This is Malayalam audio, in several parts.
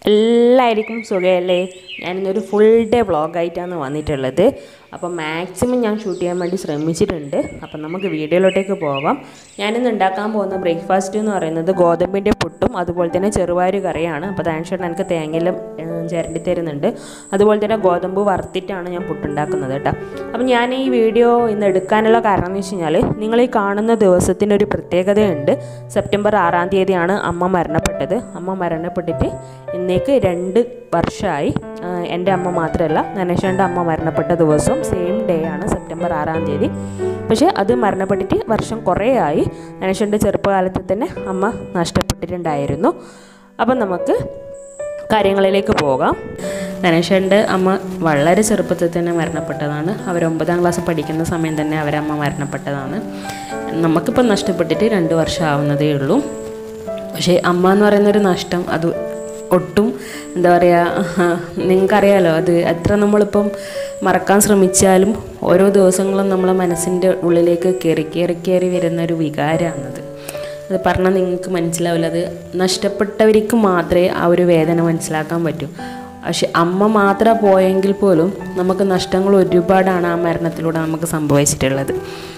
എല്ലാവർക്കും സുഖമല്ലേ? ഞാനിന്നൊരു ഫുൾ ഡേ വ്ളോഗായിട്ടാണ് വന്നിട്ടുള്ളത്. അപ്പോൾ മാക്സിമം ഞാൻ ഷൂട്ട് ചെയ്യാൻ വേണ്ടി ശ്രമിച്ചിട്ടുണ്ട്. അപ്പം നമുക്ക് വീഡിയോയിലോട്ടേക്ക് പോകാം. ഞാനിന്ന് ഉണ്ടാക്കാൻ പോകുന്ന ബ്രേക്ക്ഫാസ്റ്റ് എന്ന് പറയുന്നത് ഗോതമ്പിൻ്റെ പുട്ടും അതുപോലെ തന്നെ ചെറുപയർ കറിയാണ്. അപ്പോൾ ധാൻഷേട്ടൻ എനിക്ക് തേങ്ങയെല്ലാം ചിരണ്ടി തരുന്നുണ്ട്. അതുപോലെ തന്നെ ഗോതമ്പ് വറുത്തിട്ടാണ് ഞാൻ പുട്ടുണ്ടാക്കുന്നത് കേട്ടോ. അപ്പം ഞാൻ ഈ വീഡിയോ ഇന്ന് എടുക്കാനുള്ള കാരണം എന്ന് വെച്ച് കഴിഞ്ഞാൽ നിങ്ങൾ ഈ കാണുന്ന ദിവസത്തിൻ്റെ ഒരു പ്രത്യേകതയുണ്ട്. സെപ്റ്റംബർ 6-ാം തീയതിയാണ് അമ്മ മരണപ്പെട്ടത്. അമ്മ മരണപ്പെട്ടിട്ട് ഇന്നേക്ക് 2 വർഷമായി. എൻ്റെ അമ്മ മാത്രമല്ല, ധനേഷൻ്റെ അമ്മ മരണപ്പെട്ട ദിവസം സെയിം ഡേ ആണ്, സെപ്റ്റംബർ 6-ാം തീയതി. പക്ഷേ അത് മരണപ്പെട്ടിട്ട് വർഷം കുറേ ആയി. ധനേഷൻ്റെ ചെറുപ്പകാലത്ത് തന്നെ അമ്മ നഷ്ടപ്പെട്ടിട്ടുണ്ടായിരുന്നു. അപ്പം നമുക്ക് കാര്യങ്ങളിലേക്ക് പോകാം. ധനേഷൻ്റെ അമ്മ വളരെ ചെറുപ്പത്തിൽ തന്നെ മരണപ്പെട്ടതാണ്. അവർ 9-ാം ക്ലാസ് പഠിക്കുന്ന സമയം തന്നെ അവരമ്മ മരണപ്പെട്ടതാണ്. നമുക്കിപ്പോൾ നഷ്ടപ്പെട്ടിട്ട് 2 വർഷം ആവുന്നതേ ഉള്ളൂ. പക്ഷേ അമ്മ എന്ന് പറയുന്നൊരു നഷ്ടം അത് ഒട്ടും എന്താ പറയുക, നിങ്ങൾക്കറിയാലോ, അത് എത്ര നമ്മളിപ്പം മറക്കാൻ ശ്രമിച്ചാലും ഓരോ ദിവസങ്ങളും നമ്മളെ മനസ്സിൻ്റെ ഉള്ളിലേക്ക് കയറി വരുന്നൊരു വികാരമാണത്. അത് പറഞ്ഞാൽ നിങ്ങൾക്ക് മനസ്സിലാവില്ല. അത് നഷ്ടപ്പെട്ടവർക്ക് മാത്രമേ ആ ഒരു വേദന മനസ്സിലാക്കാൻ പറ്റൂ. പക്ഷെ അമ്മ മാത്രം പോയെങ്കിൽ പോലും നമുക്ക് നഷ്ടങ്ങൾ ഒരുപാടാണ് ആ മരണത്തിലൂടെ നമുക്ക് സംഭവിച്ചിട്ടുള്ളത്.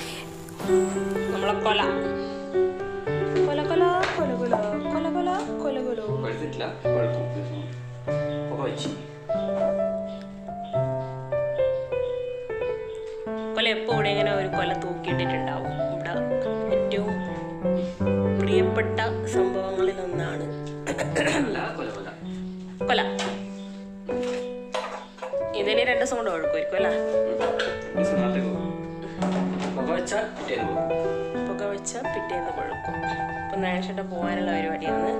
കൊല എപ്പോൾ ഇവിടെ ഇങ്ങനെ ഒരു കൊല തൂക്കിയിട്ടിട്ടുണ്ടാവും. ഇവിടെ ഏറ്റവും പ്രിയപ്പെട്ട സംഭവങ്ങളിലൊന്നാണ് കൊല. ഇതിന് 2 ദിവസം കൊണ്ട് ഒഴുക്കുമായിരിക്കും അല്ലേ? പുക വെച്ച പിറ്റേന്ന് കൊഴുക്കും. അപ്പം നേരിട്ട് പോകാനുള്ള പരിപാടിയാണ്.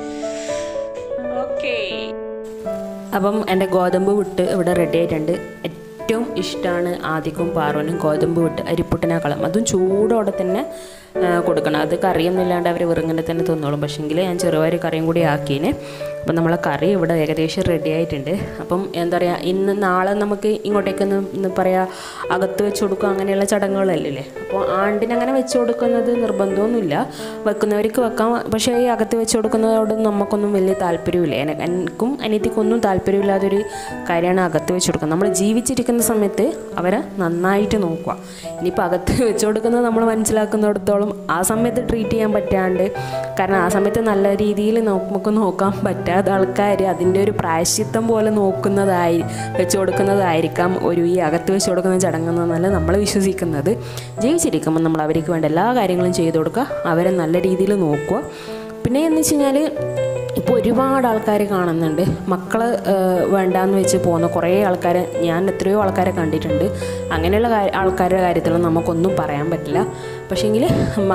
ഓക്കെ, അപ്പം എൻ്റെ ഗോതമ്പ് പുട്ട് ഇവിടെ റെഡി ആയിട്ടുണ്ട്. ഏറ്റവും ഇഷ്ടമാണ് ആദിക്കും പാറുവിനും ഗോതമ്പ് പുട്ട് അരിപ്പുട്ടിനേക്കാളും. അതും ചൂടോടെ തന്നെ കൊടുക്കണം. അത് കറിയൊന്നും ഇല്ലാണ്ട് അവർ വെറുങ്ങനെ തന്നെ തിന്നോളും. പക്ഷേങ്കിൽ ഞാൻ ചെറുപയർ കറിയും കൂടി ആക്കിയതിന്. അപ്പം നമ്മളെ കറി ഇവിടെ ഏകദേശം റെഡി ആയിട്ടുണ്ട്. അപ്പം എന്താ പറയുക, നാളെ നമുക്ക് ഇങ്ങോട്ടേക്കൊന്ന് പറയുക അകത്ത് വെച്ച് കൊടുക്കുക, അങ്ങനെയുള്ള ചടങ്ങുകളല്ലേ. അപ്പോൾ ആണ്ടിനങ്ങനെ വെച്ച് കൊടുക്കുന്നത് നിർബന്ധമൊന്നുമില്ല, വെക്കുന്നവർക്ക് വെക്കാം. പക്ഷേ ഈ അകത്ത് വെച്ച് കൊടുക്കുന്നതോട് നമുക്കൊന്നും വലിയ താല്പര്യമില്ല. എനിക്കും അനിയത്തിക്കൊന്നും താല്പര്യമില്ലാത്തൊരു കാര്യമാണ് അകത്ത് വെച്ച് കൊടുക്കുന്നത്. നമ്മൾ ജീവിച്ചിരിക്കുന്ന സമയത്ത് അവരെ നന്നായിട്ട് നോക്കുക. ഇനിയിപ്പോൾ അകത്ത് വെച്ച് കൊടുക്കുന്നത് നമ്മൾ മനസ്സിലാക്കുന്നിടത്തോളം ആ സമയത്ത് ട്രീറ്റ് ചെയ്യാൻ പറ്റാണ്ട്, കാരണം ആ സമയത്ത് നല്ല രീതിയിൽ നമുക്ക് നോക്കാൻ പറ്റാത്ത ആൾക്കാർ അതിൻ്റെ ഒരു പ്രായശ്ചിത്തം പോലെ വെച്ച് കൊടുക്കുന്നതായിരിക്കാം ഈ അകത്ത് വെച്ച് കൊടുക്കുന്ന ചടങ്ങെന്നല്ല നമ്മൾ വിശ്വസിക്കുന്നത്. ജീവിച്ചിരിക്കുമ്പോൾ നമ്മൾ അവർക്ക് വേണ്ട എല്ലാ കാര്യങ്ങളും ചെയ്തു കൊടുക്കുക, അവരെ നല്ല രീതിയിൽ നോക്കുക. പിന്നെ എന്ന് വെച്ച് കഴിഞ്ഞാൽ ഇപ്പോൾ ഒരുപാട് ആൾക്കാർ കാണുന്നുണ്ട്, മക്കൾ വേണ്ടാന്ന് വെച്ച് പോകുന്ന കുറേ ആൾക്കാരെ ഞാൻ എത്രയോ ആൾക്കാരെ കണ്ടിട്ടുണ്ട്. അങ്ങനെയുള്ള ആൾക്കാരുടെ കാര്യത്തിൽ നമുക്കൊന്നും പറയാൻ പറ്റില്ല. പക്ഷേങ്കിൽ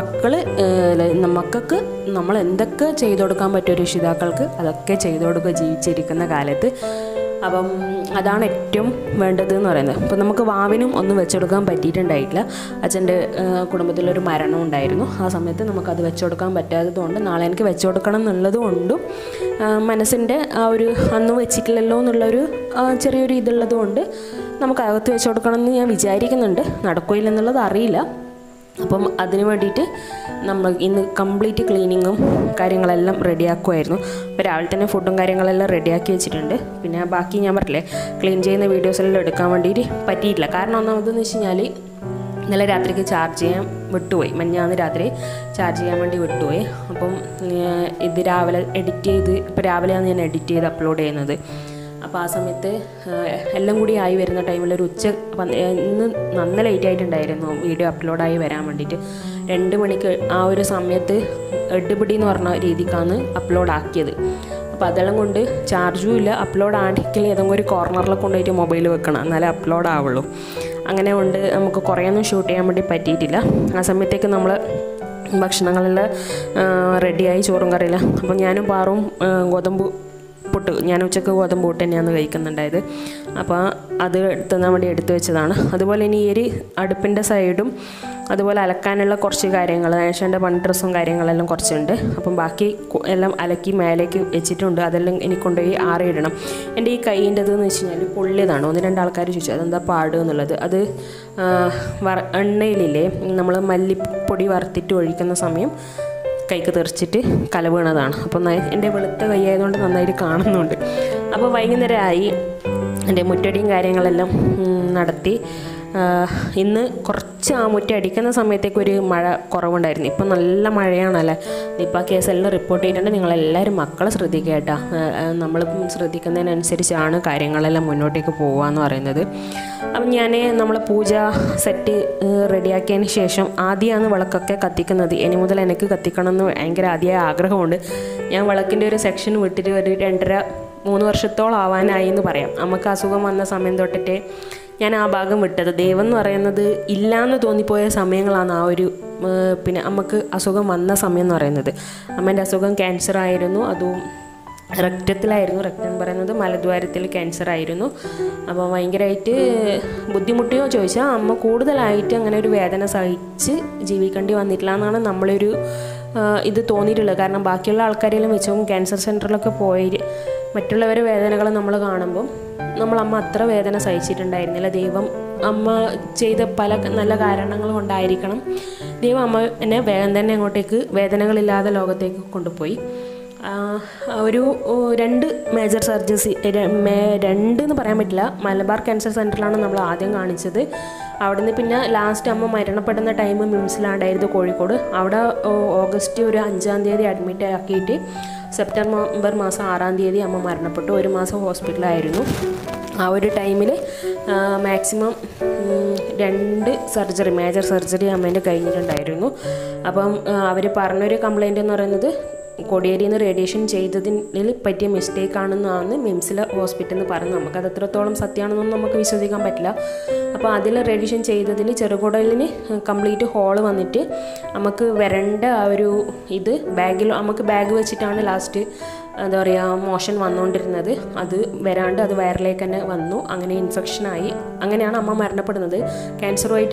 മക്കൾക്ക് നമ്മൾ എന്തൊക്കെ ചെയ്തു കൊടുക്കാൻ പറ്റുമോ രക്ഷിതാക്കൾക്ക് അതൊക്കെ ചെയ്തു കൊടുക്കുക ജീവിച്ചിരിക്കുന്ന കാലത്ത്. അപ്പം അതാണ് ഏറ്റവും വേണ്ടത് എന്ന് പറയുന്നത്. അപ്പോൾ നമുക്ക് വാവിനും ഒന്നും വെച്ചെടുക്കാൻ പറ്റിയിട്ടുണ്ടായിട്ടില്ല. അച്ഛൻ്റെ കുടുംബത്തിലൊരു മരണം ഉണ്ടായിരുന്നു. ആ സമയത്ത് നമുക്കത് വെച്ചുകൊടുക്കാൻ പറ്റാത്തതുകൊണ്ട് നാളെ എനിക്ക് വെച്ചുകൊടുക്കണം എന്നുള്ളത് കൊണ്ടും മനസ്സിൻ്റെ ആ ഒരു അന്ന് വെച്ചിട്ടില്ലല്ലോ എന്നുള്ളൊരു ചെറിയൊരു ഇതുള്ളത് കൊണ്ട് നമുക്ക് അകത്ത് വെച്ച് കൊടുക്കണം എന്ന് ഞാൻ വിചാരിക്കുന്നുണ്ട്. നടക്കുകയില്ലെന്നുള്ളത് അറിയില്ല. അപ്പം അതിന് വേണ്ടിയിട്ട് നമ്മൾ ഇന്ന് കംപ്ലീറ്റ് ക്ലീനിങ്ങും കാര്യങ്ങളെല്ലാം റെഡിയാക്കുമായിരുന്നു. അപ്പോൾ രാവിലെ തന്നെ ഫുഡും കാര്യങ്ങളെല്ലാം റെഡിയാക്കി വെച്ചിട്ടുണ്ട്. പിന്നെ ബാക്കി ഞാൻ പറഞ്ഞില്ലേ, ക്ലീൻ ചെയ്യുന്ന വീഡിയോസെല്ലാം എടുക്കാൻ വേണ്ടിയിട്ട് പറ്റിയിട്ടില്ല. കാരണം ഒന്നാമതെന്ന് വെച്ച് കഴിഞ്ഞാൽ ഇന്നലെ രാത്രിക്ക് ചാർജ് ചെയ്യാൻ വിട്ടുപോയി. മിനിഞ്ഞാന്ന് രാത്രി ചാർജ് ചെയ്യാൻ വേണ്ടി വിട്ടുപോയി. അപ്പം ഇത് രാവിലെ ഇപ്പോൾ രാവിലെയാണ് ഞാൻ എഡിറ്റ് ചെയ്ത് അപ്ലോഡ് ചെയ്യുന്നത്. അപ്പോൾ ആ സമയത്ത് എല്ലാം കൂടി ആയി വരുന്ന ടൈമിൽ ഒരു ഇന്ന് നന്ന ലേറ്റ് ആയിട്ടുണ്ടായിരുന്നു വീഡിയോ അപ്ലോഡായി വരാൻ വേണ്ടിയിട്ട്. 2 മണിക്ക് ആ ഒരു സമയത്ത് എടുപിടി എന്ന് പറഞ്ഞ രീതിക്കാണ് അപ്ലോഡ് ആക്കിയത്. അപ്പോൾ അതെല്ലാം കൊണ്ട് ചാർജും ഇല്ല. അപ്ലോഡ് ആണെങ്കിൽ ഏതെങ്കിലും ഒരു കോർണറിൽ കൊണ്ടുപോയിട്ട് മൊബൈൽ വെക്കണം, എന്നാലേ അപ്ലോഡ് ആവുള്ളൂ. അങ്ങനെ കൊണ്ട് നമുക്ക് കുറേയൊന്നും ഷൂട്ട് ചെയ്യാൻ വേണ്ടി പറ്റിയിട്ടില്ല. ആ സമയത്തേക്ക് നമ്മൾ ഭക്ഷണങ്ങളെല്ലാം റെഡിയായി, ചോറും കറിയില്ല. അപ്പോൾ ഞാനും പാറും ഗോതമ്പ് പുട്ട്, ഞാൻ ഉച്ചക്ക് ഗോതമ്പ് പുട്ട് തന്നെയാണ് കഴിക്കുന്നുണ്ടായത്. അപ്പോൾ അത് തിന്നാൻ വേണ്ടി എടുത്തു വെച്ചതാണ്. അതുപോലെ ഇനി ഈ ഒരു അടുപ്പിൻ്റെ സൈഡും അതുപോലെ അലക്കാനുള്ള കുറച്ച് കാര്യങ്ങൾ, ഏഷ്യൻ്റെ പണി ഡ്രസ്സും കാര്യങ്ങളെല്ലാം കുറച്ചുണ്ട്. അപ്പം ബാക്കി എല്ലാം അലക്കി മേലേക്ക് വെച്ചിട്ടുണ്ട്. അതെല്ലാം എനിക്ക് കൊണ്ടുപോയി ആറിയിടണം. എൻ്റെ ഈ കൈയിൻ്റെതെന്ന് വെച്ച് കഴിഞ്ഞാൽ പൊള്ളിയതാണ്. 1-2 ആൾക്കാർ ചോദിച്ചു അതെന്താ പാട് എന്നുള്ളത്. അത് എണ്ണയിലില്ലേ നമ്മൾ മല്ലിപ്പൊടി വറുത്തിട്ട് ഒഴിക്കുന്ന സമയം കൈക്ക് തെറിച്ചിട്ട് കല വീണതാണ്. അപ്പം എൻ്റെ വെളുത്ത കൈ ആയതുകൊണ്ട് നന്നായിട്ട് കാണുന്നുണ്ട്. അപ്പോൾ വൈകുന്നേരമായി എൻ്റെ മുറ്റടിയും കാര്യങ്ങളെല്ലാം നടത്തി. ഇന്ന് കുറച്ച് ആ മുറ്റം അടിക്കുന്ന സമയത്തേക്ക് ഒരു മഴ കുറവുണ്ടായിരുന്നു. ഇപ്പം നല്ല മഴയാണല്ലേ. നിപ്പ കേസെല്ലാം റിപ്പോർട്ട് ചെയ്തിട്ടുണ്ട്. നിങ്ങളെല്ലാവരും മക്കളെ ശ്രദ്ധിക്കുക കേട്ടോ. നമ്മൾ ശ്രദ്ധിക്കുന്നതിനനുസരിച്ചാണ് കാര്യങ്ങളെല്ലാം മുന്നോട്ടേക്ക് പോകുകയെന്ന് പറയുന്നത്. അപ്പം നമ്മൾ പൂജ സെറ്റ് റെഡിയാക്കിയതിന് ശേഷം ആദ്യമാണ് വിളക്കൊക്കെ കത്തിക്കുന്നത്. ഇനി മുതൽ എനിക്ക് കത്തിക്കണം എന്ന് ഭയങ്കര അതിയായ ആഗ്രഹമുണ്ട്. ഞാൻ വിളക്കിൻ്റെ ഒരു സെക്ഷൻ വിട്ടിട്ട് ഒരു 2.5-3 വർഷത്തോളം ആവാനായി എന്ന് പറയാം. നമുക്ക് അസുഖം വന്ന സമയം തൊട്ടിട്ട് ഞാൻ ആ ഭാഗം വിട്ടത്. ദൈവം എന്ന് പറയുന്നത് ഇല്ലയെന്ന് തോന്നിപ്പോയ സമയങ്ങളാണ് ആ ഒരു പിന്നെ നമുക്ക് അസുഖം വന്ന സമയം എന്ന് പറയുന്നത്. അമ്മേൻ്റെ അസുഖം ക്യാൻസർ ആയിരുന്നു. അതും രക്തത്തിലായിരുന്നു. രക്തം എന്ന് പറയുന്നത് മലദ്വാരത്തിൽ ക്യാൻസർ ആയിരുന്നു. അപ്പോൾ ഭയങ്കരമായിട്ട് ബുദ്ധിമുട്ടിയോ ചോദിച്ചാൽ അമ്മ കൂടുതലായിട്ട് അങ്ങനെ ഒരു വേദന സഹിച്ച് ജീവിക്കേണ്ടി വന്നിട്ടില്ല എന്നാണ് നമ്മളൊരു ഇത് തോന്നിയിട്ടുള്ളത്. കാരണം ബാക്കിയുള്ള ആൾക്കാരെല്ലാം വെച്ചും ക്യാൻസർ സെൻറ്ററിലൊക്കെ പോയി മറ്റുള്ളവരെ വേദനകൾ നമ്മൾ കാണുമ്പം അമ്മ അത്ര വേദന സഹിച്ചിട്ടുണ്ടായിരുന്നില്ല. ദൈവം അമ്മ ചെയ്ത പല നല്ല കാരണങ്ങൾ കൊണ്ടായിരിക്കണം ദൈവം അമ്മ എന്നെ വേഗം തന്നെ അങ്ങോട്ടേക്ക് വേദനകളില്ലാതെ ലോകത്തേക്ക് കൊണ്ടുപോയി. ഒരു 2 മേജർ സർജറി 2 എന്ന് പറയാൻ പറ്റില്ല. മലബാർ ക്യാൻസർ സെൻറ്ററിലാണ് നമ്മൾ ആദ്യം കാണിച്ചത്. അവിടെ നിന്ന് പിന്നെ ലാസ്റ്റ് അമ്മ മരണപ്പെടുന്ന ടൈം മിംസിലാണ്ടായിരുന്നു കോഴിക്കോട്. അവിടെ ഓഗസ്റ്റ് ഒരു 5-ാം തീയതി അഡ്മിറ്റ് ആക്കിയിട്ട് സെപ്റ്റംബർ മാസം 6-ാം തീയതി അമ്മ മരണപ്പെട്ടു. 1 മാസം ഹോസ്പിറ്റലായിരുന്നു. ആ ഒരു ടൈമിൽ മാക്സിമം 2 സർജറി മേജർ സർജറി അമ്മേൻ്റെ കഴിഞ്ഞിട്ടുണ്ടായിരുന്നു. അപ്പം അവർ പറഞ്ഞൊരു കംപ്ലയിൻ്റ് എന്ന് പറയുന്നത് കോടിയേരിയിൽ നിന്ന് റേഡിയേഷൻ ചെയ്തതിൽ പറ്റിയ മിസ്റ്റേക്കാണെന്നാണ് മിംസിലെ ഹോസ്പിറ്റലിൽ നിന്ന് പറഞ്ഞത്. നമുക്കത് എത്രത്തോളം സത്യമാണെന്നൊന്നും നമുക്ക് വിശ്വസിക്കാൻ പറ്റില്ല. അപ്പോൾ അതിൽ റേഡിയേഷൻ ചെയ്തതിൽ ചെറുകുടലിന് കംപ്ലീറ്റ് ഹോള് വന്നിട്ട് നമുക്ക് വരേണ്ട ആ ഒരു ഇത് നമുക്ക് ബാഗ് വെച്ചിട്ടാണ് ലാസ്റ്റ് എന്താ പറയുക മോഷൻ വന്നുകൊണ്ടിരുന്നത്. അത് വരാണ്ട് അത് വയറിലേക്ക് തന്നെ വന്നു. അങ്ങനെ ഇൻഫെക്ഷനായി. അങ്ങനെയാണ് അമ്മ മരണപ്പെടുന്നത്. ക്യാൻസറുമായിട്ട്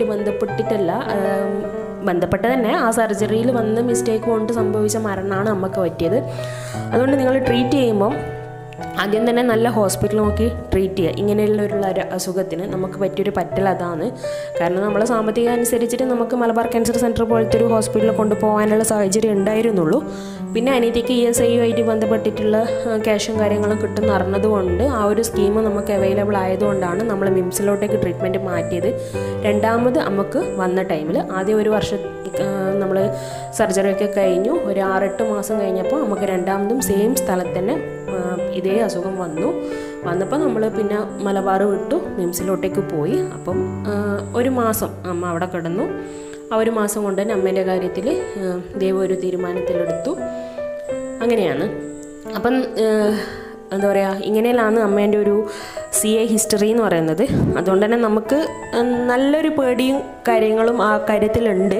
ബന്ധപ്പെട്ട് തന്നെ ആ സർജറിയിൽ വന്ന മിസ്റ്റേക്ക് കൊണ്ട് സംഭവിച്ച മരണമാണ് അമ്മക്ക് പറ്റിയത്. അതുകൊണ്ട് നിങ്ങൾ ട്രീറ്റ് ചെയ്യുമ്പം ആദ്യം തന്നെ നല്ല ഹോസ്പിറ്റൽ നോക്കി ട്രീറ്റ് ചെയ്യുക. ഇങ്ങനെയുള്ളൊരു അസുഖത്തിന് നമുക്ക് പറ്റിയൊരു പറ്റൽ അതാണ്. കാരണം നമ്മളെ സാമ്പത്തികം അനുസരിച്ചിട്ട് നമുക്ക് മലബാർ ക്യാൻസർ സെൻറ്റർ പോലത്തെ ഒരു ഹോസ്പിറ്റലിൽ കൊണ്ടുപോകാനുള്ള സാഹചര്യം ഉണ്ടായിരുന്നുള്ളൂ. പിന്നെ അനിയത്തിക്ക് ESI ആയിട്ട് ബന്ധപ്പെട്ടിട്ടുള്ള ക്യാഷും കാര്യങ്ങളും കിട്ടുന്ന അറിഞ്ഞതുകൊണ്ട് ആ ഒരു സ്കീം നമുക്ക് അവൈലബിൾ ആയതുകൊണ്ടാണ് നമ്മൾ മിംസിലോട്ടേക്ക് ട്രീറ്റ്മെൻറ്റ് മാറ്റിയത്. രണ്ടാമത് നമുക്ക് വന്ന ടൈമിൽ ആദ്യം 1 വർഷം നമ്മൾ സർജറിയൊക്കെ കഴിഞ്ഞു. ഒരു 6-8 മാസം കഴിഞ്ഞപ്പോൾ നമുക്ക് രണ്ടാമതും സെയിം സ്ഥലത്ത് തന്നെ ഇതേ അസുഖം വന്നപ്പോൾ നമ്മൾ പിന്നെ മലബാർ വിട്ടു മിംസിലോട്ടേക്ക് പോയി. അപ്പം 1 മാസം അമ്മ അവിടെ കിടന്നു. ആ 1 മാസം കൊണ്ട് തന്നെ അമ്മേൻ്റെ കാര്യത്തിൽ ദൈവം ഒരു തീരുമാനത്തിലെടുത്തു. അങ്ങനെയാണ്. അപ്പം എന്താ പറയുക, ഇങ്ങനെയാണ് അമ്മേൻ്റെ ഒരു CA ഹിസ്റ്ററി എന്ന് പറയുന്നത്. അതുകൊണ്ട് തന്നെ നമുക്ക് നല്ലൊരു പേടിയും കാര്യങ്ങളും ആ കാര്യത്തിലുണ്ട്.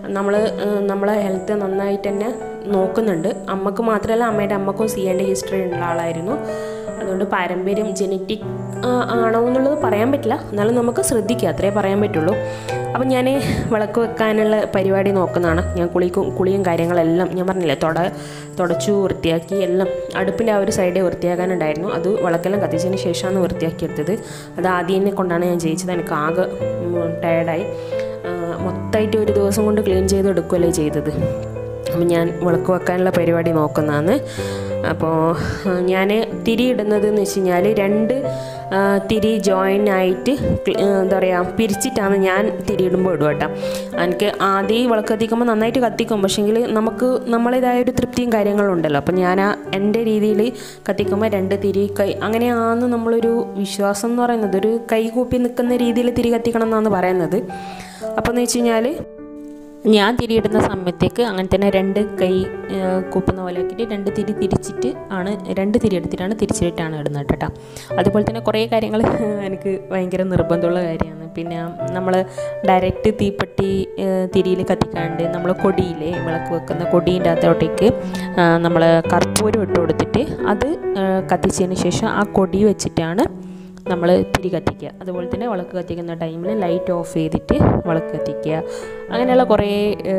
നമ്മളെ ഹെൽത്ത് നന്നായിട്ട് തന്നെ നോക്കുന്നുണ്ട്. അമ്മക്ക് മാത്രമല്ല അമ്മേൻ്റെ അമ്മക്കും CAൻ്റെ ഹിസ്റ്ററി ഉള്ള ആളായിരുന്നു. അതുകൊണ്ട് പാരമ്പര്യം ജനറ്റിക് ആണോ എന്നുള്ളത് പറയാൻ പറ്റില്ല. എന്നാലും നമുക്ക് ശ്രദ്ധിക്കുക, അത്രേ പറയാൻ പറ്റുള്ളൂ. അപ്പം ഞാൻ വിളക്ക് വെക്കാനുള്ള പരിപാടി നോക്കുന്നതാണ്. ഞാൻ കുളിയും കാര്യങ്ങളെല്ലാം ഞാൻ പറഞ്ഞില്ലേ തുടച്ചു വൃത്തിയാക്കി എല്ലാം. അടുപ്പിൻ്റെ ആ ഒരു സൈഡേ വൃത്തിയാക്കാനുണ്ടായിരുന്നു. അത് വിളക്കെല്ലാം കത്തിച്ചതിന് ശേഷമാണ് വൃത്തിയാക്കിയെടുത്തത്. അത് ആദ്യം കൊണ്ടാണ് ഞാൻ ജയിച്ചത്. എനിക്ക് ആകെ ടയർഡായി. മൊത്തമായിട്ട് ഒരു ദിവസം കൊണ്ട് ക്ലീൻ ചെയ്തെടുക്കുകയല്ലേ ചെയ്തത്. അപ്പം ഞാൻ വിളക്ക് വെക്കാനുള്ള പരിപാടി നോക്കുന്നതാണ്. അപ്പോൾ ഞാൻ തിരി ഇടുന്നതെന്ന് വെച്ച് കഴിഞ്ഞാൽ 2 തിരി ജോയിൻ ആയിട്ട് എന്താ പറയുക പിരിച്ചിട്ടാണ് ഞാൻ തിരിയിടുമ്പോൾ ഇടുക കേട്ടോ. എനിക്ക് ആദ്യം വിളക്ക് കത്തിക്കുമ്പോൾ നന്നായിട്ട് കത്തിക്കും. പക്ഷേങ്കിൽ നമുക്ക് നമ്മളേതായൊരു തൃപ്തിയും കാര്യങ്ങളും ഉണ്ടല്ലോ. അപ്പം ഞാൻ എൻ്റെ രീതിയിൽ കത്തിക്കുമ്പോൾ 2 തിരി അങ്ങനെയാണ് നമ്മളൊരു വിശ്വാസം എന്ന് പറയുന്നത്. ഒരു കൈ കൂപ്പി നിൽക്കുന്ന രീതിയിൽ തിരി കത്തിക്കണം എന്നാണ് പറയുന്നത്. അപ്പോൾ എന്ന് വെച്ച് കഴിഞ്ഞാൽ ഞാൻ തിരിയിടുന്ന സമയത്തേക്ക് അങ്ങനെ തന്നെ 2 കൈ കൂപ്പുന്ന പോലെ ആക്കിയിട്ട് 2 തിരി തിരിച്ചിട്ട് ആണ് 2 തിരി എടുത്തിട്ടാണ് തിരിച്ചിട്ടാണ് ഇടുന്നത് കേട്ടോ. അതുപോലെ തന്നെ കുറേ കാര്യങ്ങൾ എനിക്ക് ഭയങ്കര നിർബന്ധമുള്ള കാര്യമാണ്. പിന്നെ നമ്മൾ ഡയറക്റ്റ് തീപ്പെട്ടി തിരിയിൽ കത്തിക്കാണ്ട് നമ്മൾ കൊടിയിലെ വിളക്ക് വെക്കുന്ന കൊടീൻ്റെ അകത്തോട്ടേക്ക് നമ്മൾ കർപ്പൂരം ഇട്ട് കൊടുത്തിട്ട് അത് കത്തിച്ചതിന് ശേഷം ആ കൊടി വെച്ചിട്ടാണ് നമ്മൾ തിരി കത്തിക്കുക. അതുപോലെ തന്നെ വിളക്ക് കത്തിക്കുന്ന ടൈമിൽ ലൈറ്റ് ഓഫ് ചെയ്തിട്ട് വിളക്ക് കത്തിക്കുക. അങ്ങനെയുള്ള കുറേ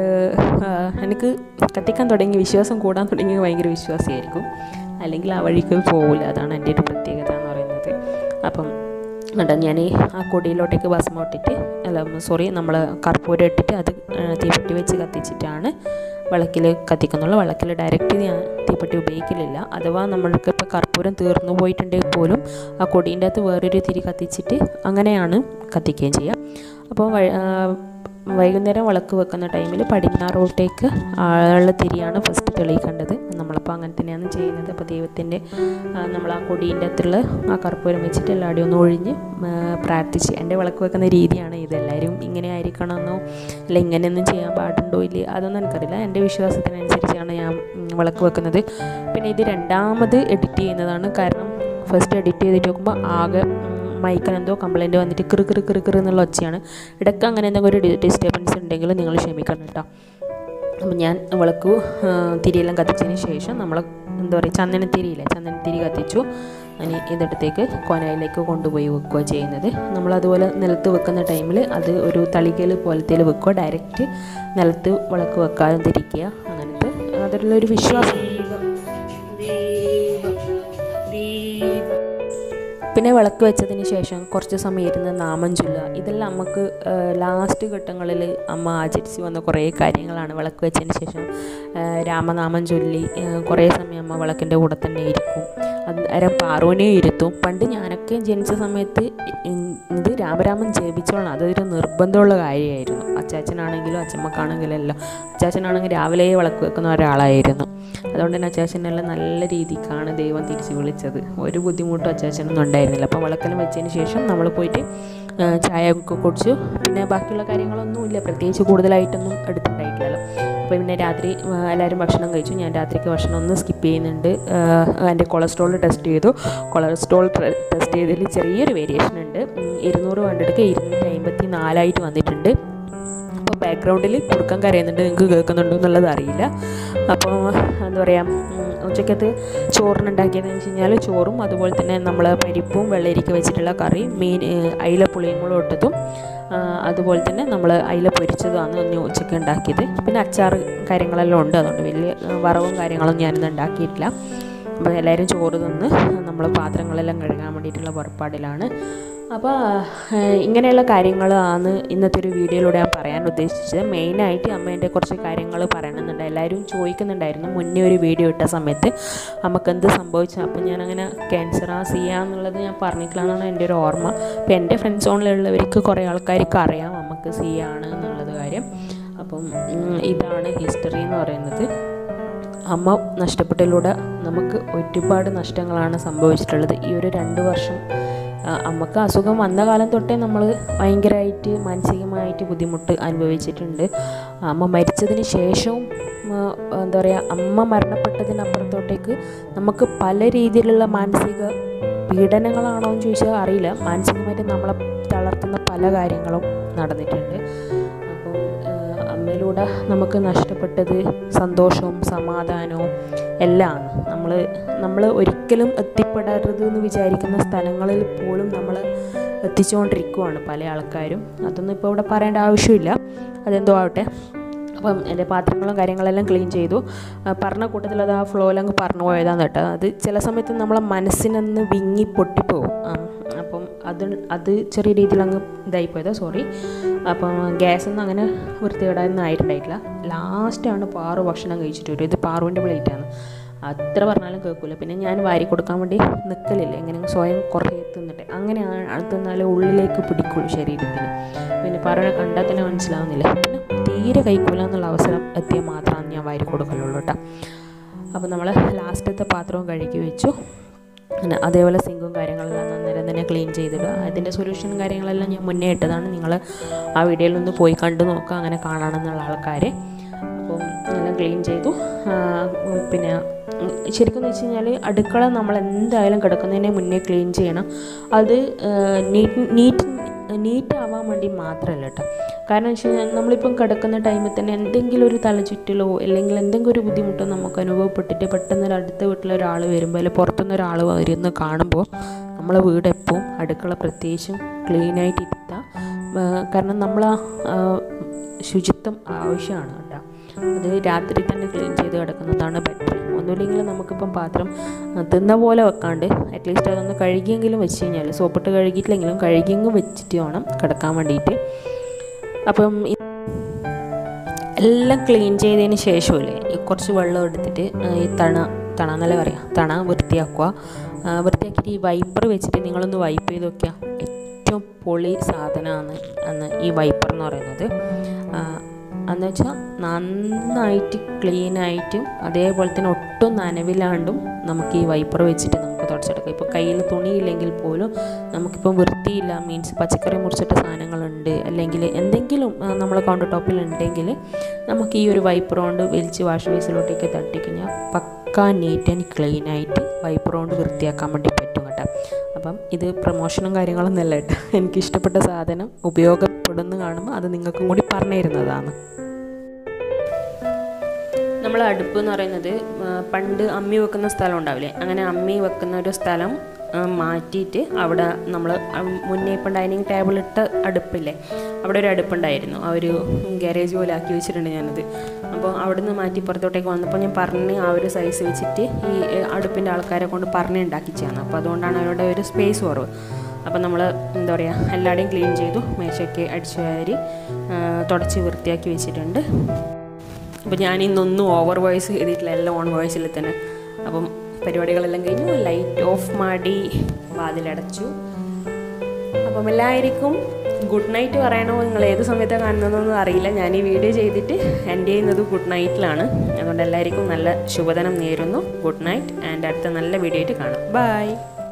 എനിക്ക് കത്തിക്കാൻ തുടങ്ങി വിശ്വാസം കൂടാൻ തുടങ്ങി ഭയങ്കര വിശ്വാസമായിരിക്കും. അല്ലെങ്കിൽ ആ വഴിക്ക് പോകില്ല. അതാണ് എൻ്റെ ഒരു പ്രത്യേകത എന്ന് പറയുന്നത്. അപ്പം ഞാൻ ആ കൊടിയിലോട്ടേക്ക് ഭസ്മം ഇട്ടിട്ട് നമ്മൾ കർപ്പൂരം ഇട്ടിട്ട് അത് തീപ്പെട്ടി വെച്ച് കത്തിച്ചിട്ടാണ് വിളക്കിൽ കത്തിക്കുന്നുള്ളൂ. വിളക്കിൽ ഡയറക്റ്റ് ഞാൻ തീപ്പെട്ടി ഉപയോഗിക്കലില്ല. അഥവാ നമ്മൾക്ക് ഇപ്പോൾ കർപ്പൂരം തീർന്നു പോയിട്ടുണ്ടെങ്കിൽ പോലും ആ കൊടീൻ്റെ അകത്ത് വേറൊരു തിരി കത്തിച്ചിട്ട് അങ്ങനെയാണ് കത്തിക്കുകയും ചെയ്യുക. അപ്പോൾ വൈകുന്നേരം വിളക്ക് വെക്കുന്ന ടൈമിൽ പടിഞ്ഞാറോട്ടേക്ക് ഉള്ള തിരിയാണ് ഫസ്റ്റ് തെളിയിക്കേണ്ടത്. നമ്മളപ്പോൾ അങ്ങനെ തന്നെയാണ് ചെയ്യുന്നത്. അപ്പോൾ ദൈവത്തിൻ്റെ നമ്മൾ ആ കൊടീൻ്റെ അകത്തുള്ള ആ കർപ്പൂരം വെച്ചിട്ട് എല്ലാവരും ഒന്ന് ഒഴിഞ്ഞ് പ്രാർത്ഥിച്ച്, എൻ്റെ വിളക്ക് വെക്കുന്ന രീതിയാണ് ഇത്. എല്ലാവരും ഇങ്ങനെ ആയിരിക്കണമെന്നോ അല്ല ഇങ്ങനെയൊന്നും ചെയ്യാൻ പാടുണ്ടോ ഇല്ല അതൊന്നും എനിക്കറിയില്ല. എൻ്റെ വിശ്വാസത്തിനനുസരിച്ചാണ് ഞാൻ വിളക്ക് വെക്കുന്നത്. പിന്നെ ഇത് രണ്ടാമത് എഡിറ്റ് ചെയ്യുന്നതാണ്. കാരണം ഫസ്റ്റ് എഡിറ്റ് ചെയ്തിട്ട് നോക്കുമ്പോൾ ആകെ മൈക്കിനെന്തോ കംപ്ലൈൻറ്റ് വന്നിട്ട് കിറ് എന്നുള്ള ഒച്ചയാണ്. ഇടയ്ക്ക് അങ്ങനെ എന്തെങ്കിലും ഒരു ഡിസ്റ്റർബൻസ് ഉണ്ടെങ്കിൽ നിങ്ങൾ ക്ഷമിക്കണം കേട്ടോ. അപ്പം ഞാൻ വിളക്ക് തിരിയെല്ലാം കത്തിച്ചതിന് ശേഷം നമ്മൾ എന്താ പറയുക ചന്ദനത്തിരി കത്തിച്ചു. അതിന് ഇതെടുത്തേക്ക് കോനായിലേക്ക് കൊണ്ടുപോയി വെക്കുക ചെയ്യുന്നത്. നമ്മളതുപോലെ നിലത്ത് വെക്കുന്ന ടൈമിൽ അത് ഒരു തളികയിൽ പോലത്തേൽ വെക്കുക. ഡയറക്റ്റ് നിലത്ത് വിളക്ക് വെക്കാതിരിക്കുക. അങ്ങനത്തെ അതിലുള്ളൊരു വിശ്വാസം. പിന്നെ വിളക്ക് വെച്ചതിന് ശേഷം കുറച്ച് സമയം ഇരുന്ന് നാമം ചൊല്ലുക. ഇതെല്ലാം നമുക്ക് ലാസ്റ്റ് ഘട്ടങ്ങളിൽ അമ്മ ആചരിച്ച് വന്ന കുറേ കാര്യങ്ങളാണ്. വിളക്ക് വെച്ചതിന് ശേഷം രാമനാമം ചൊല്ലി കുറേ സമയം അമ്മ വിളക്കിൻ്റെ കൂടെ തന്നെ ഇരിക്കും. അന്നേരം പാറുവിനെ ഇരുത്തും. പണ്ട് ഞാനൊക്കെ ജനിച്ച സമയത്ത് ഇത് രാമരാമൻ ജപിച്ചോളണം, അതൊരു നിർബന്ധമുള്ള കാര്യമായിരുന്നു. അച്ചാച്ചനാണെങ്കിലും അച്ചമ്മക്കാണെങ്കിലും എല്ലാം. അച്ചാച്ചനാണെങ്കിൽ രാവിലെ വിളക്ക് വെക്കുന്ന ഒരാളായിരുന്നു. അതുകൊണ്ട് തന്നെ അച്ചാച്ചനെല്ലാം നല്ല രീതിക്കാണ് ദൈവം തിരിച്ച് വിളിച്ചത്. ഒരു ബുദ്ധിമുട്ടും അച്ചാച്ചനൊന്നും ഉണ്ടായിരുന്നില്ല. അപ്പോൾ വിളക്കെല്ലാം വെച്ചതിന് ശേഷം നമ്മൾ പോയിട്ട് ചായ ഒക്കെ കുടിച്ചു. പിന്നെ ബാക്കിയുള്ള കാര്യങ്ങളൊന്നുമില്ല, പ്രത്യേകിച്ച് കൂടുതലായിട്ടൊന്നും എടുത്തിട്ടുണ്ടായിട്ടില്ലല്ലോ. അപ്പോൾ പിന്നെ രാത്രി എല്ലാവരും ഭക്ഷണം കഴിച്ചു. ഞാൻ രാത്രിക്ക് ഭക്ഷണം ഒന്ന് സ്കിപ്പ് ചെയ്യുന്നുണ്ട്. എൻ്റെ കൊളസ്ട്രോൾ ടെസ്റ്റ് ചെയ്തു. കൊളസ്ട്രോൾ ടെസ്റ്റ് ചെയ്തതിൽ ചെറിയൊരു വേരിയേഷൻ ഉണ്ട്. 200 വേണ്ടിടക്ക് 254 വന്നിട്ടുണ്ട്. അപ്പോൾ ബാക്ക്ഗ്രൗണ്ടിൽ കുറുക്കൻ കരയുന്നുണ്ട്, നിങ്ങൾക്ക് കേൾക്കുന്നുണ്ടോ എന്നുള്ളത് അറിയില്ല. അപ്പോൾ എന്താ പറയുക, ഉച്ചക്കത്ത് ചോറിനുണ്ടാക്കിയതെന്ന് വെച്ച് കഴിഞ്ഞാൽ ചോറും അതുപോലെ തന്നെ നമ്മൾ പരിപ്പും വെള്ളരിക്ക വെച്ചിട്ടുള്ള കറി, മീൻ അയില പുളിയും ഇട്ടതും അതുപോലെ തന്നെ നമ്മൾ അയില പൊരിച്ചതുമാണ് ഒന്ന് ഉച്ചയ്ക്ക് ഉണ്ടാക്കിയത്. പിന്നെ അച്ചാർ കാര്യങ്ങളെല്ലാം ഉണ്ട്. അതുകൊണ്ട് വലിയ വറവും കാര്യങ്ങളൊന്നും ഞാനിന്ന് ഉണ്ടാക്കിയിട്ടില്ല. അപ്പോൾ എല്ലാവരും ചോറ് തിന്ന് നമ്മൾ പാത്രങ്ങളെല്ലാം കഴുകാൻ വേണ്ടിയിട്ടുള്ള പുറപ്പാടിലാണ്. അപ്പോൾ ഇങ്ങനെയുള്ള കാര്യങ്ങളാണ് ഇന്നത്തെ ഒരു വീഡിയോയിലൂടെ ഞാൻ പറയാൻ ഉദ്ദേശിച്ചത്. മെയിനായിട്ട് അമ്മേൻ്റെ കുറച്ച് കാര്യങ്ങൾ പറയണമെന്നുണ്ട്. എല്ലാവരും ചോദിക്കുന്നുണ്ടായിരുന്നു മുന്നേ ഒരു വീഡിയോ ഇട്ട സമയത്ത് നമുക്ക് എന്ത് സംഭവിച്ചു. അപ്പോൾ ഞാനങ്ങനെ ക്യാൻസറാ ചെയ്യാന്നുള്ളത് ഞാൻ പറഞ്ഞിട്ടില്ലെന്നാണ് എൻ്റെ ഒരു ഓർമ്മ. അപ്പോൾ എൻ്റെ ഫ്രണ്ട് സോണിലുള്ളവർക്ക് കുറേ ആൾക്കാർക്ക് അറിയാം നമുക്ക് ആണ് എന്നുള്ളത് കാര്യം. അപ്പം ഇതാണ് ഹിസ്റ്ററി എന്ന് പറയുന്നത്. അമ്മ നഷ്ടപ്പെട്ടതിലൂടെ നമുക്ക് ഒരുപാട് നഷ്ടങ്ങളാണ് സംഭവിച്ചിട്ടുള്ളത്. ഈ ഒരു 2 വർഷം അമ്മക്ക് അസുഖം വന്ന കാലം തൊട്ടേ നമ്മൾ ഭയങ്കരമായിട്ട് മാനസികമായിട്ട് ബുദ്ധിമുട്ട് അനുഭവിച്ചിട്ടുണ്ട്. അമ്മ മരിച്ചതിന് ശേഷവും എന്താ പറയുക, അമ്മ മരണപ്പെട്ടതിനപ്പുറത്തോട്ടേക്ക് നമുക്ക് പല രീതിയിലുള്ള മാനസിക പീഡനങ്ങളാണോ എന്ന് ചോദിച്ചാൽ അറിയില്ല. മാനസികമായിട്ട് നമ്മളെ തളർത്തുന്ന പല കാര്യങ്ങളും നടന്നിട്ടുണ്ട്. അപ്പം അമ്മയിലൂടെ നമുക്ക് നഷ്ടപ്പെട്ടത് സന്തോഷവും സമാധാനവും എല്ലാമാണ്. നമ്മൾ ഒരിക്കലും എത്തിപ്പെടരുത് എന്ന് വിചാരിക്കുന്ന സ്ഥലങ്ങളിൽ പോലും നമ്മൾ എത്തിച്ചുകൊണ്ടിരിക്കുകയാണ് പല ആൾക്കാരും. അതൊന്നും ഇപ്പോൾ ഇവിടെ പറയേണ്ട ആവശ്യമില്ല, അതെന്തോ ആവട്ടെ. അപ്പം എൻ്റെ പാത്രങ്ങളും കാര്യങ്ങളെല്ലാം ക്ലീൻ ചെയ്തു. പറഞ്ഞ കൂട്ടത്തിൽ അത് ആ ഫ്ലോയിലങ്ങ് പറഞ്ഞു പോയതാണ് കേട്ടോ. അത് ചില സമയത്ത് നമ്മളെ മനസ്സിനൊന്ന് വിങ്ങി പൊട്ടിപ്പോവും. അപ്പം അത് ചെറിയ രീതിയിൽ അങ്ങ് ഇതായിപ്പോയതാ, സോറി. അപ്പം ഗ്യാസൊന്നും അങ്ങനെ വൃത്തികേടായൊന്നും ആയിട്ടുണ്ടായിട്ടില്ല. ലാസ്റ്റാണ് പാറു ഭക്ഷണം കഴിച്ചിട്ട് വരും. ഇത് പാറുവിൻ്റെ പ്ലേറ്റാണ്. അത്ര പറഞ്ഞാലും കേൾക്കില്ല. പിന്നെ ഞാൻ വാരി കൊടുക്കാൻ വേണ്ടി നിൽക്കലില്ല, ഇങ്ങനെ സ്വയം കുറേ തിന്നിട്ട് അങ്ങനെ തിന്നാലേ ഉള്ളിലേക്ക് പിടിക്കുള്ളൂ ശരീരത്തിന്. പിന്നെ പാറുവിനെ കണ്ടാൽ തന്നെ മനസ്സിലാവുന്നില്ല. പിന്നെ തീരെ കഴിക്കൂല എന്നുള്ള അവസരം എത്തിയാൽ മാത്രമാണ് ഞാൻ വാരി കൊടുക്കലുള്ളൂ കേട്ടോ. അപ്പോൾ നമ്മൾ ലാസ്റ്റത്തെ പാത്രവും കഴുകി വെച്ചു. അതേപോലെ സിങ്കും കാര്യങ്ങളെല്ലാം അന്നേരം തന്നെ ക്ലീൻ ചെയ്തിടുക. അതിൻ്റെ സൊല്യൂഷനും കാര്യങ്ങളെല്ലാം ഞാൻ മുന്നേ ഇട്ടതാണ്. നിങ്ങൾ ആ വീഡിയോയിലൊന്ന് പോയി കണ്ടു നോക്കുക, അങ്ങനെ കാണണമെന്നുള്ള ആൾക്കാർ. അപ്പം എല്ലാം ക്ലീൻ ചെയ്തു. പിന്നെ ശരിക്കും എന്ന് വെച്ച് കഴിഞ്ഞാൽ അടുക്കള നമ്മൾ എന്തായാലും കിടക്കുന്നതിന് മുന്നേ ക്ലീൻ ചെയ്യണം. അത് നീറ്റ് ആവാൻ വേണ്ടി മാത്രമല്ല കേട്ടോ. കാരണം വെച്ച് കഴിഞ്ഞാൽ നമ്മളിപ്പം കിടക്കുന്ന ടൈമിൽ തന്നെ എന്തെങ്കിലും ഒരു തലചുറ്റലോ അല്ലെങ്കിൽ എന്തെങ്കിലും ഒരു ബുദ്ധിമുട്ടോ നമുക്ക് അനുഭവപ്പെട്ടിട്ട് പെട്ടെന്ന് അടുത്ത വീട്ടിലെ ഒരാൾ വരുമ്പോൾ അല്ലെങ്കിൽ പുറത്തുനിന്ന് ഒരാൾ വരുന്ന കാണുമ്പോൾ നമ്മളെ വീട് എപ്പോഴും അടുക്കള പ്രത്യേകിച്ചും ക്ലീനായിട്ട് ഇരുത്താം. കാരണം നമ്മൾ ശുചിത്വം ആവശ്യമാണ് കേട്ടോ. അത് രാത്രി തന്നെ ക്ലീൻ ചെയ്ത് കിടക്കുന്നതാണ് ബെറ്റർ. ഒന്നുമില്ലെങ്കിൽ നമുക്കിപ്പം പാത്രം തിന്ന പോലെ വെക്കാണ്ട് അറ്റ്ലീസ്റ്റ് അതൊന്ന് കഴുകിയെങ്കിലും വെച്ച് കഴിഞ്ഞാൽ, സോപ്പിട്ട് കഴുകിയിട്ടില്ലെങ്കിലും കഴുകിയെങ്കിലും വെച്ചിട്ട് വേണം കിടക്കാൻ വേണ്ടിയിട്ട്. അപ്പം എല്ലാം ക്ലീൻ ചെയ്തതിന് ശേഷമില്ലേ കുറച്ച് വെള്ളം എടുത്തിട്ട് ഈ തണന്നല്ല പറയാം തണ വൃത്തിയാക്കുക. വൃത്തിയാക്കിയിട്ട് ഈ വൈപ്പർ വെച്ചിട്ട് നിങ്ങളൊന്ന് വൈപ്പ് ചെയ്ത് നോക്കുക. ഏറ്റവും പൊളി സാധനമാണ് ഈ വൈപ്പർ എന്ന് പറയുന്നത്. എന്ന് വെച്ചാൽ നന്നായിട്ട് ക്ലീനായിട്ടും അതേപോലെ തന്നെ ഒട്ടും നനവില്ലാണ്ടും നമുക്ക് ഈ വൈപ്പർ വെച്ചിട്ട് നമുക്ക് തുടച്ചെടുക്കാം. ഇപ്പോൾ കയ്യിൽ തുണിയില്ലെങ്കിൽ പോലും നമുക്കിപ്പോൾ വൃത്തിയില്ല, മീൻസ് പച്ചക്കറി മുറിച്ചിട്ട സാധനങ്ങളുണ്ട്, അല്ലെങ്കിൽ എന്തെങ്കിലും നമ്മളെ കൗണ്ടർ ടോപ്പിൽ ഉണ്ടെങ്കിൽ നമുക്ക് ഈ ഒരു വൈപ്പർ കൊണ്ട് വലിച്ച് വാഷ് ബേസിലോട്ടേക്ക് തട്ടിക്കഴിഞ്ഞാൽ പക്കാ നീറ്റ് ആൻഡ് ക്ലീനായിട്ട് വൈപ്പർ കൊണ്ട് വൃത്തിയാക്കാൻ വേണ്ടി പറ്റും കേട്ടോ. അപ്പം ഇത് പ്രൊമോഷനും കാര്യങ്ങളൊന്നും അല്ല കേട്ടോ. എനിക്കിഷ്ടപ്പെട്ട സാധനം ഉപയോഗപ്പെടുന്നു കാണുമ്പോൾ അത് നിങ്ങൾക്കും കൂടി പറഞ്ഞു തരുന്നതാണ്. നമ്മൾ അടുപ്പ് എന്ന് പറയുന്നത് പണ്ട് അമ്മി വെക്കുന്ന സ്ഥലം ഉണ്ടാവില്ലേ, അങ്ങനെ അമ്മി വെക്കുന്ന ഒരു സ്ഥലം മാറ്റിയിട്ട് അവിടെ നമ്മൾ മുന്നേ ഇപ്പം ഡൈനിങ് ടേബിളിട്ട അടുപ്പില്ലേ, അവിടെ ഒരു അടുപ്പുണ്ടായിരുന്നു. ആ ഒരു ഗാരേജ് പോലെ ആക്കി വെച്ചിട്ടുണ്ട് ഞാനത്. അപ്പോൾ അവിടെ നിന്ന് മാറ്റി പുറത്തോട്ടേക്ക് വന്നപ്പോൾ ഞാൻ പറഞ്ഞ് ആ ഒരു സൈസ് വെച്ചിട്ട് ഈ അടുപ്പിൻ്റെ ആൾക്കാരെ കൊണ്ട് പറഞ്ഞ് ഉണ്ടാക്കിച്ചാണ്. അപ്പോൾ അതുകൊണ്ടാണ് അവരുടെ ഒരു സ്പേസ് കുറവ്. അപ്പോൾ നമ്മൾ എന്താ പറയുക, എല്ലാവരുടെയും ക്ലീൻ ചെയ്തു, മേശയ്ക്ക് അടിച്ചു വാരി തുടച്ച് വൃത്തിയാക്കി വെച്ചിട്ടുണ്ട്. അപ്പോൾ ഞാനിന്നൊന്നും ഓവർ വോയിസ് ചെയ്തിട്ടില്ല, എല്ലാം ഓൺ വോയിസിൽ തന്നെ. അപ്പം പരിപാടികളെല്ലാം കഴിഞ്ഞു, ലൈറ്റ് ഓഫ് മാടി വാതിലടച്ചു. അപ്പം എല്ലാവർക്കും ഗുഡ് നൈറ്റ് പറയണോ, നിങ്ങൾ ഏത് സമയത്താണ് കാണുന്നതെന്നൊന്നും അറിയില്ല. ഞാൻ ഈ വീഡിയോ ചെയ്തിട്ട് എൻ്റെ ചെയ്യുന്നത് ഗുഡ് നൈറ്റിലാണ്. അതുകൊണ്ട് എല്ലാവർക്കും നല്ല ശുഭദിനം നേരുന്നു. ഗുഡ് നൈറ്റ് ആൻഡ് അടുത്ത നല്ല വീഡിയോ ആയിട്ട് കാണാം. ബൈ.